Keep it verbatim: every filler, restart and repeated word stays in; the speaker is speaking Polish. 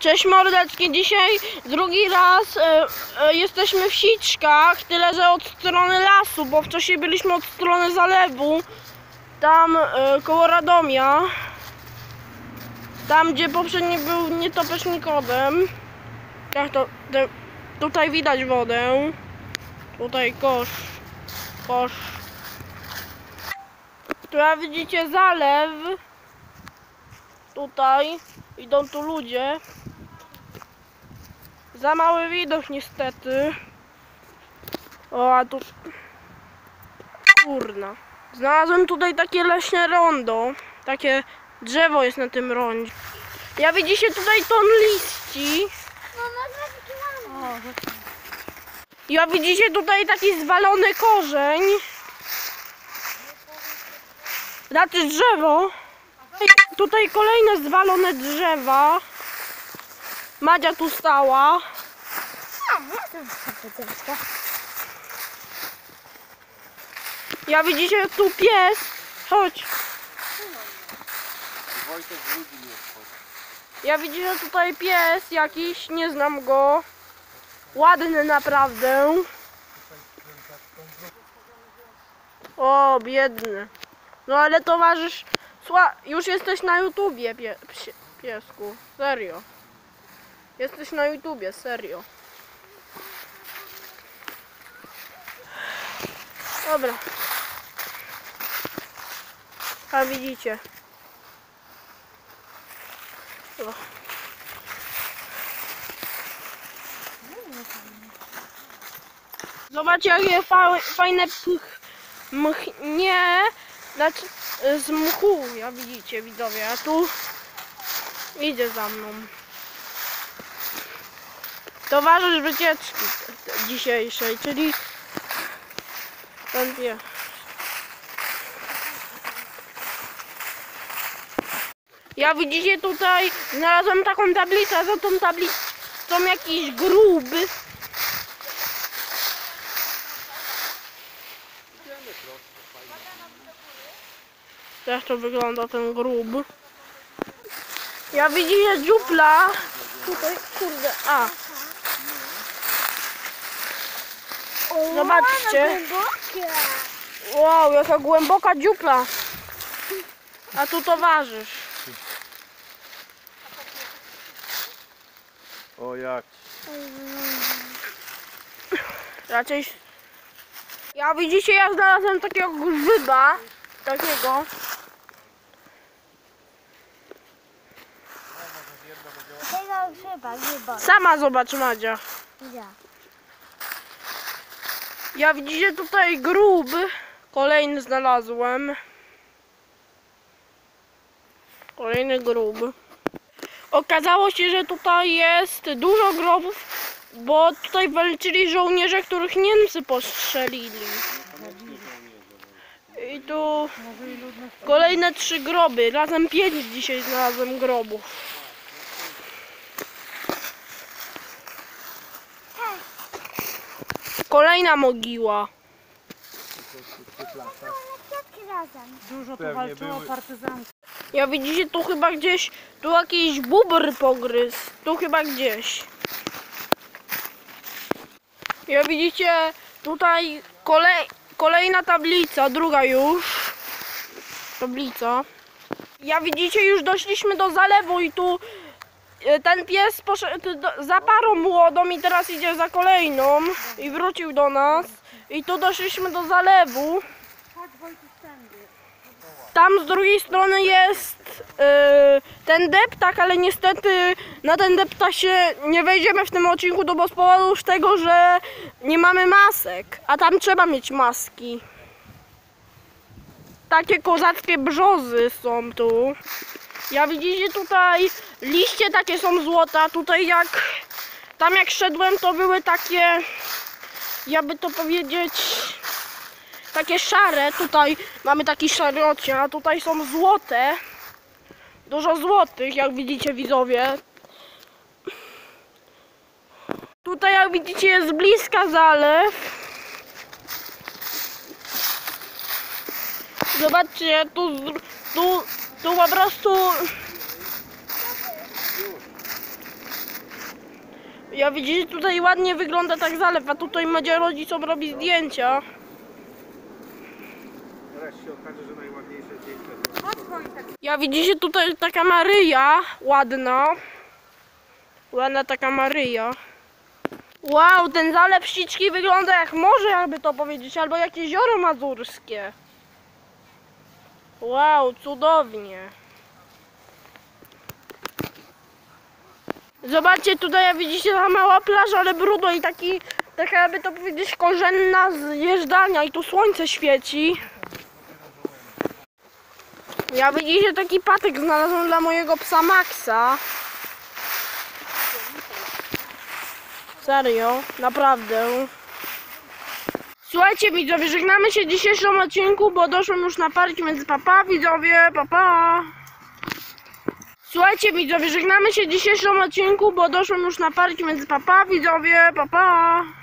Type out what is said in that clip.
Cześć mordeczki, dzisiaj drugi raz e, e, jesteśmy w Siczkach, tyle że od strony lasu, bo wcześniej byliśmy od strony zalewu, tam e, koło Radomia, tam gdzie poprzednio był nietoperz Nikodem. Jak to, te, tutaj widać wodę, tutaj kosz, kosz. Tu widzicie zalew, tutaj idą tu ludzie. Za mały widok niestety. O, a tu... Kurna. Znalazłem tutaj takie leśne rondo. Takie drzewo jest na tym rondzie. Ja widzicie tutaj ton liści. Ja widzicie tutaj taki zwalony korzeń. Znaczy drzewo. Tutaj kolejne zwalone drzewa. Madzia tu stała. Ja widzicie tu pies. Chodź. Ja widzicie tutaj pies jakiś, nie znam go. Ładny naprawdę. O, biedny. No ale towarzysz, Sła... już jesteś na YouTubie, pie... piesku. Serio. Jesteś na YouTubie, serio. Dobra. A widzicie. O. Zobaczcie jakie fa fajne pch, mch, nie, znaczy z mchu, ja widzicie widzowie, a tu idzie za mną. Towarzysz wycieczki dzisiejszej, czyli ten pies. Ja widzicie tutaj znalazłem taką tablicę, za tą tablicą jakiś grób. Jak to wygląda ten grób? Ja widzicie dziupla. Tutaj, kurde, a. Zobaczcie. Wow, jaka głęboka dziupla. A tu towarzysz. O jak? Raczej... Ja widzicie, ja znalazłem takiego grzyba. Takiego. Grzyba, grzyba. Sama zobacz, Madzia. Ja. Ja widzicie tutaj grób. Kolejny znalazłem. Kolejny grób. Okazało się, że tutaj jest dużo grobów, bo tutaj walczyli żołnierze, których Niemcy postrzelili. I tu kolejne trzy groby. Razem pięć dzisiaj znalazłem grobów. Kolejna mogiła. Dużo tu walczyło partyzantów. Ja widzicie, tu chyba gdzieś, tu jakiś bóbr pogryzł. Tu chyba gdzieś. Ja widzicie, tutaj kolej, kolejna tablica, druga już. Tablica. Ja widzicie, już doszliśmy do zalewu i tu ten pies poszedł do, za parą młodą i teraz idzie za kolejną i wrócił do nas. I tu doszliśmy do zalewu. Tam z drugiej strony jest yy, ten deptak, ale niestety na ten deptak się nie wejdziemy w tym odcinku, to bo z powodu już tego, że nie mamy masek, a tam trzeba mieć maski. Takie kozackie brzozy są tu. Ja widzicie tutaj liście takie są złote, a tutaj jak tam jak szedłem, to były takie, jakby to powiedzieć, takie szare. Tutaj mamy taki szary odcień, a tutaj są złote. Dużo złotych, jak widzicie widzowie. Tutaj jak widzicie jest z bliska zalew. Zobaczcie, tu, tu, tu po prostu Ja widzicie, tutaj ładnie wygląda tak zalew, a tutaj Madzia rodzicom robi zdjęcia. Teraz się okaże, że najładniejsze zdjęcie. Ja widzicie, tutaj taka Maryja ładna. Ładna taka Maryja. Wow, ten zalew Ściczki wygląda jak morze, jakby to powiedzieć, albo jak jezioro mazurskie. Wow, cudownie. Zobaczcie, tutaj jak widzicie ta mała plaża, ale brudo i taki, taka jakby to powiedzieć korzenna zjeżdżalnia i tu słońce świeci. Ja widzicie, taki patyk znalazłem dla mojego psa Maxa. Serio, naprawdę. Słuchajcie widzowie, żegnamy się w dzisiejszym odcinku, bo doszłem już na parki, więc papa widzowie, papa. Słuchajcie widzowie, żegnamy się w dzisiejszym odcinku, bo doszłem już na parki, więc papa widzowie, papa.